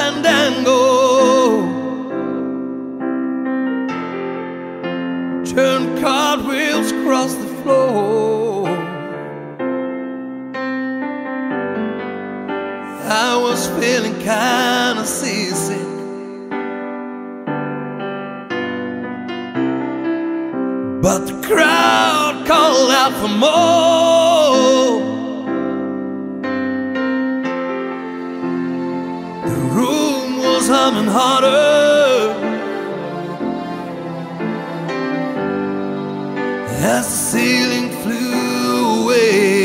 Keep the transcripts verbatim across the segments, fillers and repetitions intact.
fandango, turn cartwheels across the floor. I was feeling kinda seasick, but the crowd called out for more. The room was humming harder as the ceiling flew away.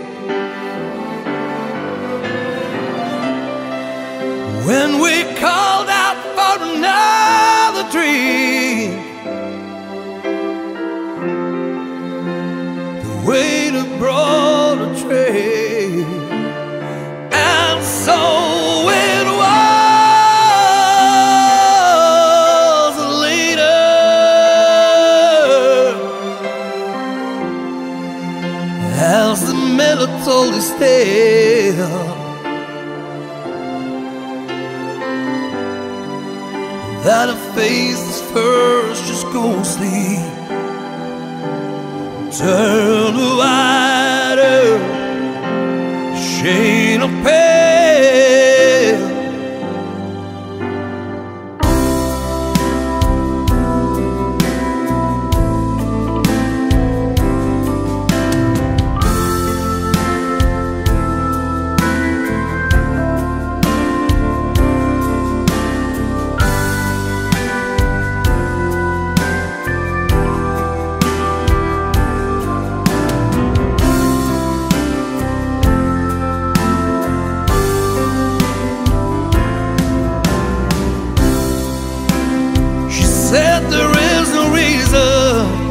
When we called out for another drink, the waiter brought a tray, and so it was later, as the miller told his tale, that a face is first just ghostly, turn a wider shade of pale. Said there is no reason,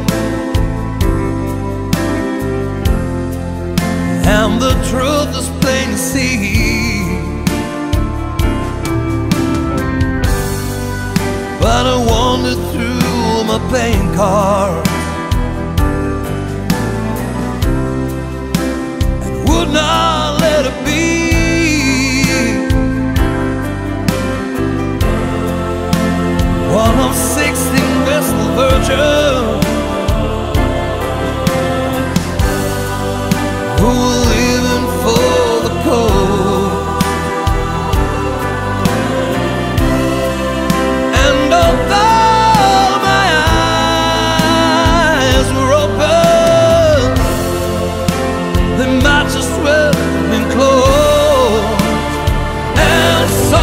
and the truth is plain to see. But I wandered through my playing cards and would not let it be. One of sixteen vessel virgins who were living for the coast, and although my eyes were open, they might just well have been closed. And so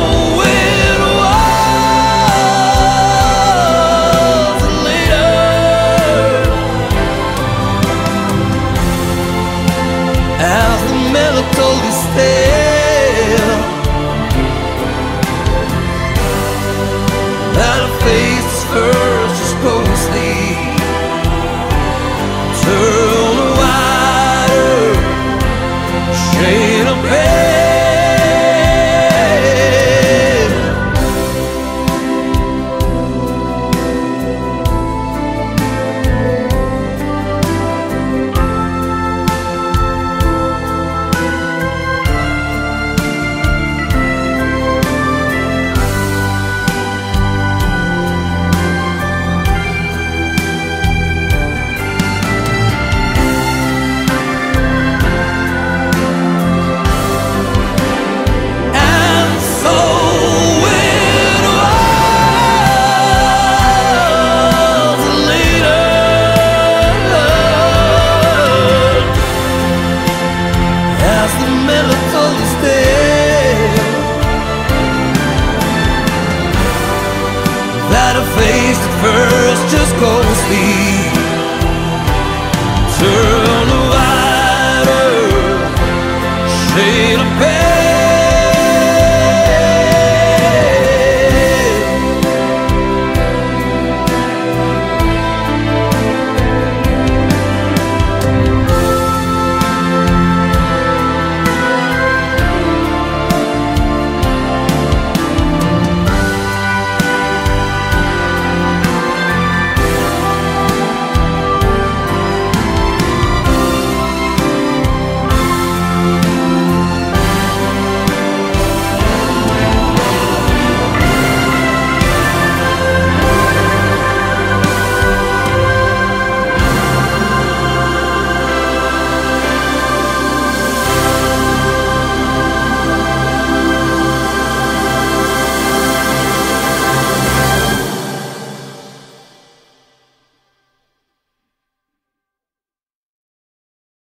told his tale, that a face first just ghostly, turn a wider shade of pale. That a face at first just ghostly,